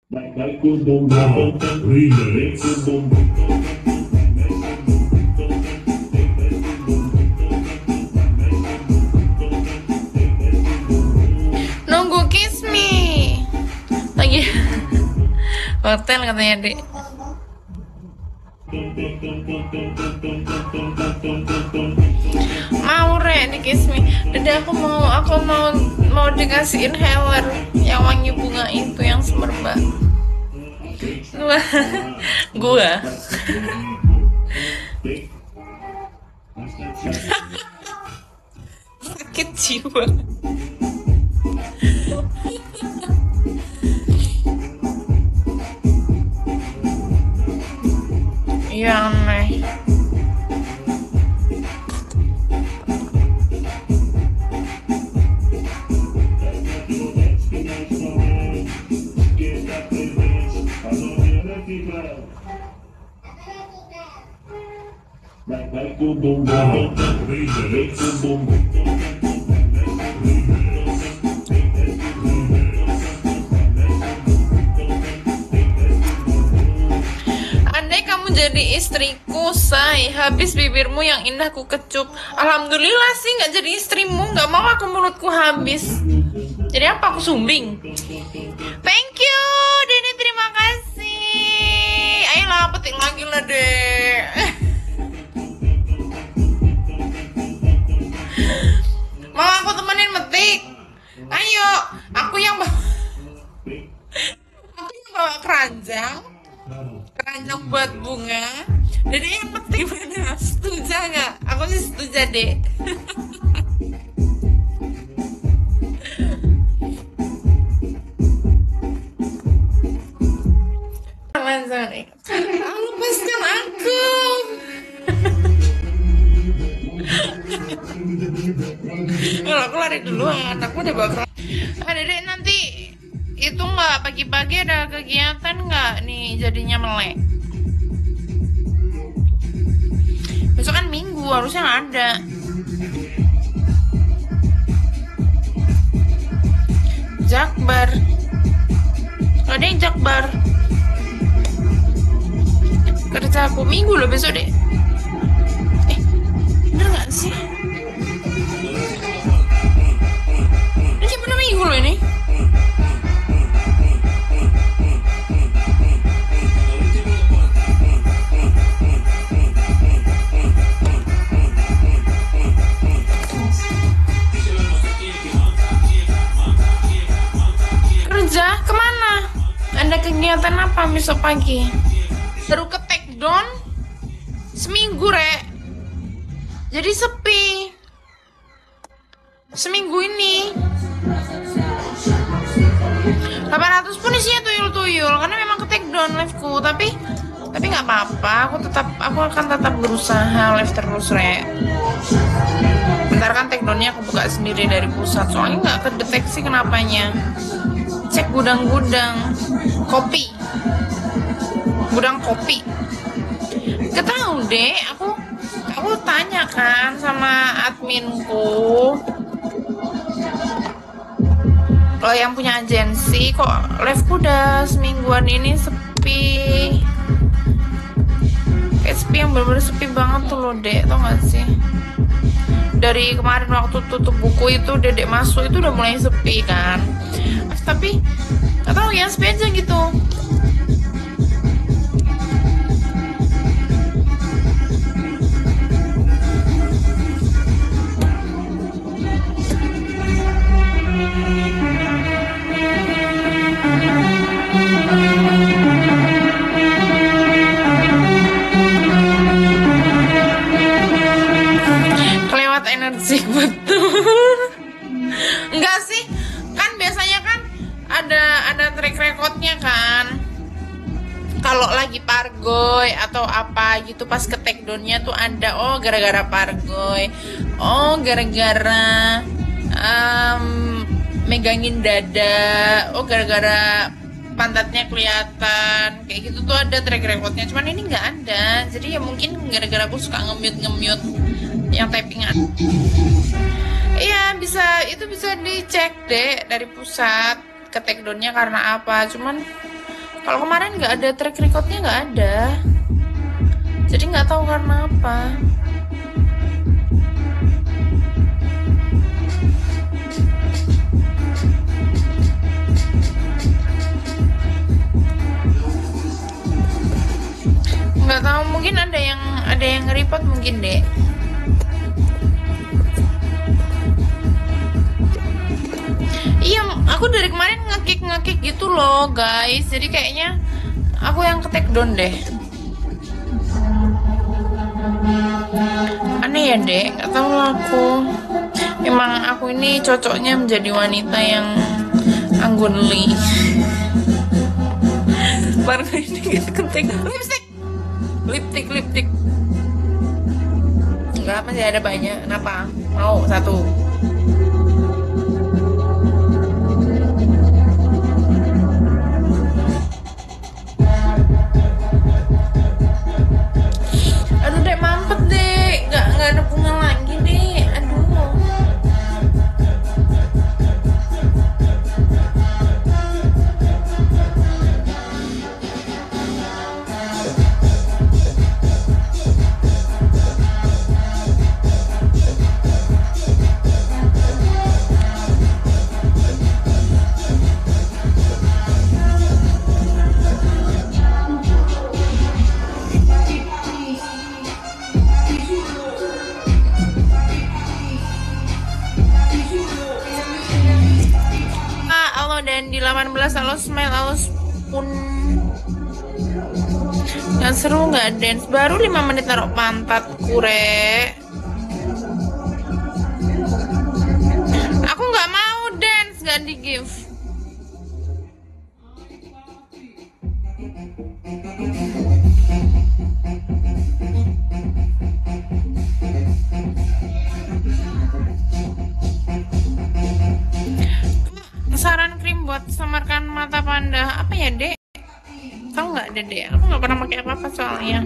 Nunggu kiss me lagi hotel katanya dek. Mau re di kiss me. Dede aku mau dikasih inhaler yang wangi bunga itu yang semerbak. Gua sakit jiwa. Iya aneh. Andai kamu jadi istriku, say, habis bibirmu yang indah ku kecup. Alhamdulillah sih nggak jadi istrimu, nggak mau aku mulutku habis. Jadi apa, aku sumbing? Thank you, Dede, terima kasih. Ayolah, petik lagi lah, Dek. Mau aku temenin metik? Ayo, aku yang bawa keranjang buat bunga. Dede yang metik mana? Setuju nggak? Aku sih setuju, Dek. Lepaskan aku. Kalau aku lari duluan, aku udah bakal. Dede nanti itu nggak pagi-pagi ada kegiatan nggak nih jadinya melek? Besok kan Minggu, harusnya ada. Jakbar. Ada yang jakbar. Kerja aku Minggu loh besok deh. Bener nggak sih? Ini bener Minggu loh ini. Kerja kemana? Ada kegiatan apa besok pagi? Baru ke take down seminggu, Rek. Jadi sepi seminggu ini. 800 pun isinya tuyul-tuyul karena memang ke take down live-ku, tapi nggak apa-apa, aku akan tetap berusaha live terus, Rek. Bentar kan take down-nya aku buka sendiri dari pusat, soalnya nggak kedeteksi kenapanya. Cek gudang-gudang kopi, gudang kopi. Ketahu deh, aku tanya kan sama adminku, kalau yang punya agensi, kok live-ku udah semingguan ini sepi. Kayak sepi yang bener-bener sepi banget tuh loh, Dek, tau gak sih? Dari kemarin waktu tutup buku itu Dedek masuk itu udah mulai sepi kan. Tapi gak tau ya, sepi aja gitu. Kelewat energi betul. Enggak sih, kan biasanya kan ada track recordnya kan. Kalau lagi pargoy atau apa gitu pas ke take down-nya tuh ada, oh gara-gara pargoy, oh gara-gara megangin dada, oh gara-gara pantatnya kelihatan, kayak gitu tuh ada track recordnya. Cuman ini nggak ada, jadi ya mungkin gara-gara aku suka nge-mute yang typingan. Iya, itu bisa dicek deh dari pusat ke take down-nya karena apa. Cuman Kalau kemarin nggak ada track recordnya, nggak ada. Jadi nggak tahu karena apa. Nggak tahu, mungkin ada yang nge-report mungkin deh. Iya, aku dari kemarin nge-kick gitu loh guys. Jadi kayaknya aku yang ke-take down deh. Aneh ya dek, gak tahu aku. Emang aku ini cocoknya menjadi wanita yang anggunli. Baru ini ke-take lipstick. Enggak, masih ada banyak. Kenapa? Mau satu? Aduh dek, mampet dek, nggak ada bunga lagi dek. Aduh. Dan di 18 halo smile, halo spoon. Gak seru gak dance? Baru 5 menit naruh pantat kure. Aku gak mau dance, gak di give. Saran krim buat samarkan mata panda apa ya dek? Tahu nggak dek? Aku nggak pernah pakai apa-apa soalnya.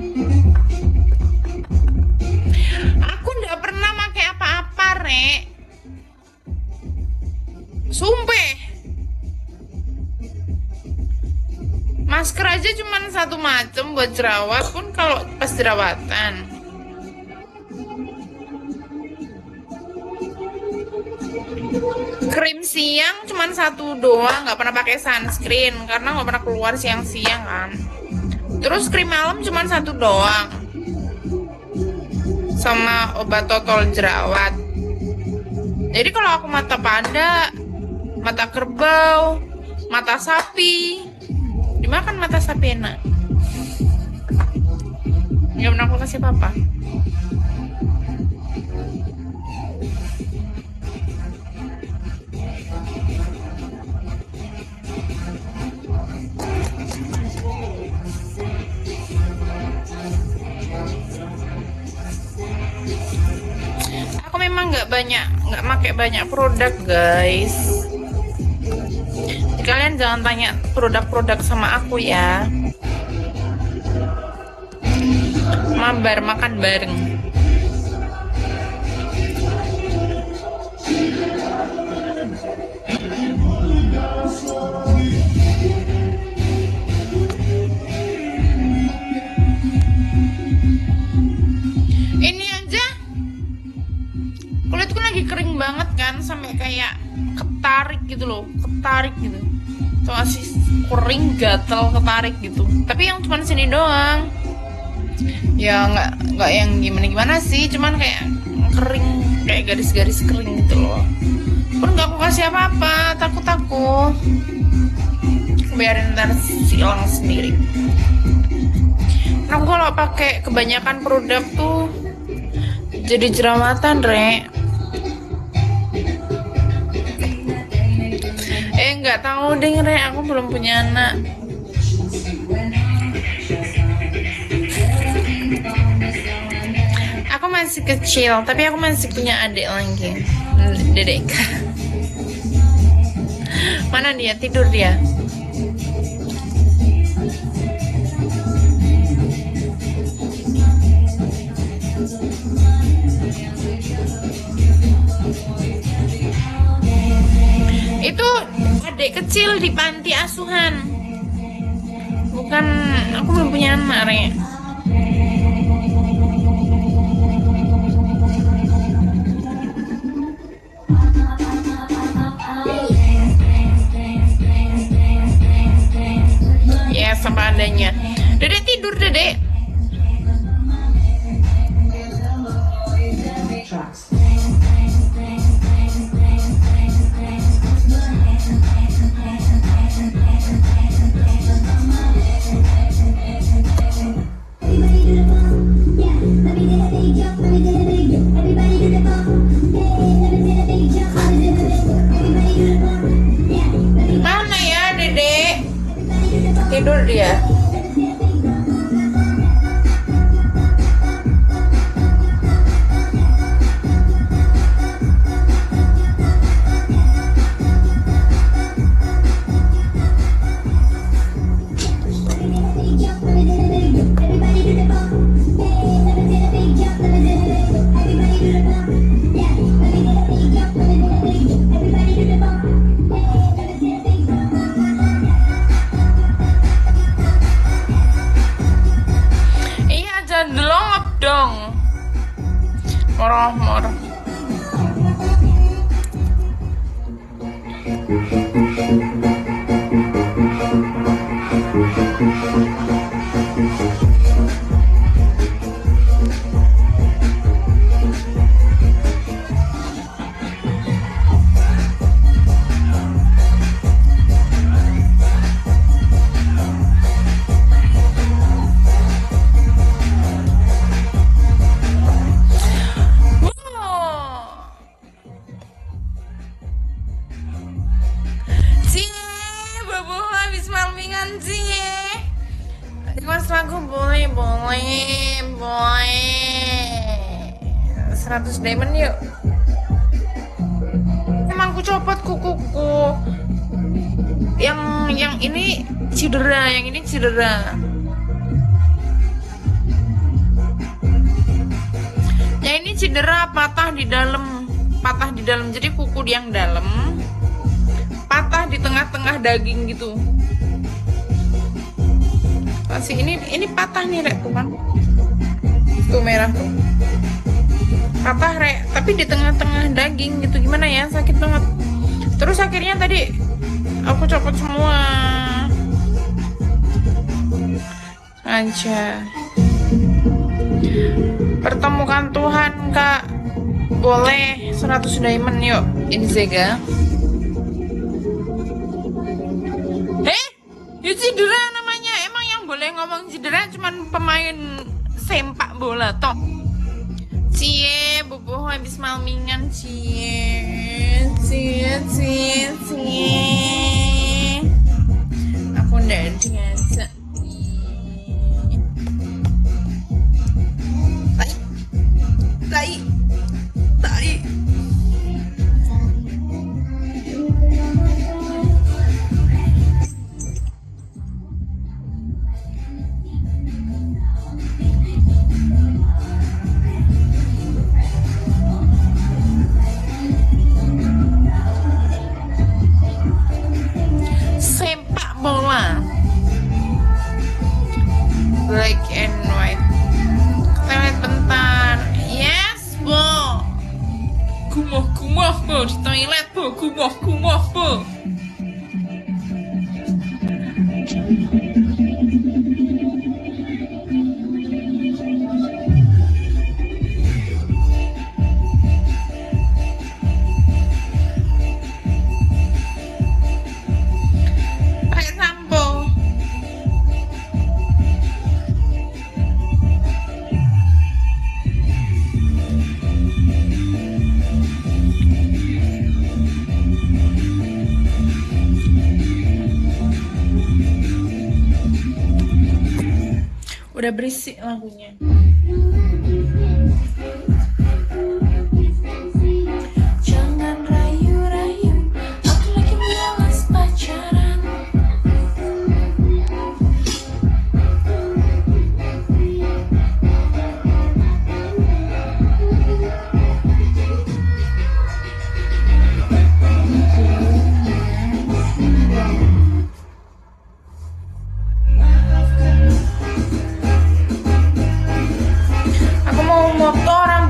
Aku nggak pernah pakai apa-apa rek. Sumpah. Masker aja cuman satu macam buat jerawat pun kalau pas jerawatan. Krim siang cuman satu doang, nggak pernah pakai sunscreen karena nggak pernah keluar siang-siang kan. Terus krim malam cuman satu doang, sama obat totol jerawat. Jadi kalau aku mata panda, mata kerbau, mata sapi, dimakan mata sapi enak. Nggak pernah aku kasih apa-apa. Aku memang nggak pakai banyak produk guys. Kalian jangan tanya produk-produk sama aku ya. Mabar makan bareng. Ini aja kulitku lagi kering banget kan, sampai kayak ketarik gitu loh, gitu. Tuh masih kering, gatel, ketarik gitu. Tapi yang cuma sini doang. Ya nggak yang gimana sih, cuman kayak kering, kayak garis-garis kering gitu loh. Pun nggak aku kasih apa-apa, takut aku. Biarin ntar hilang sendiri. Aku kalau pakai kebanyakan produk tuh jadi jerawatan, Rek. Nggak tahu deh, Rek, aku belum punya anak. Aku masih kecil, tapi aku masih punya adik lagi, dedek. Mana dia? Tidur dia. Itu adik kecil di panti asuhan. kan aku belum punya anak, Re. Ya, sama adanya. Dedek tidur, Dedek. Mana ya, Dedek? Tidur dia. Iya, jangan delongap dong. Moroh-moroh. Cie, bobo habis malmingan cie. Request lagu boleh, boleh, boleh. 100 diamond yuk. Emang ku copot kukuku. Yang ini cedera, yang ini cedera. Yang ini cedera, patah di dalam. Jadi kuku yang dalam patah di tengah-tengah daging gitu. Masih ini patah nih, Rek, tuh kan. Tuh merah tuh. Patah, Rek, tapi di tengah-tengah daging gitu. Gimana ya? Sakit banget. Terus akhirnya tadi aku copot semua. Aja. Pertemukan Tuhan, Kak. Boleh 100 diamond yuk. Ini Zega. Ya cedera namanya. Emang yang boleh ngomong cedera cuman pemain sepak bola toh. Cie, bobo habis malmingan cie. Aku ndak diajak. Tai. Sepak bola black and white. Kita lihat bentar. Yes, bo. Kumuh bo di toilet bo. Kumuh bo. Pakai sampo. Udah berisik lagunya. Jangan rayu-rayu, aku lagi malas pacaran. motor